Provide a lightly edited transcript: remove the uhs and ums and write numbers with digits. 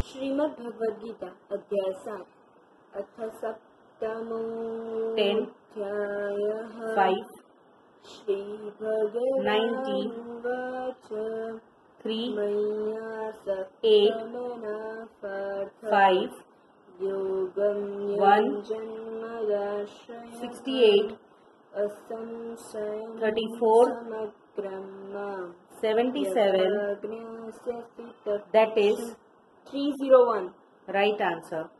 श्रीमद् भगवद गीता अध्याय 7 अथ 10 सप्तमोऽध्यायः 5 श्री भगवानुवाच 3 मय्यासक्तमनः पार्थ 5 योगं 1 युञ्जन्मदाश्रयः 68 असंशयं 34 समग्रं मां 77 यदा ज्ञास्यसि तत् that is 301 right answer.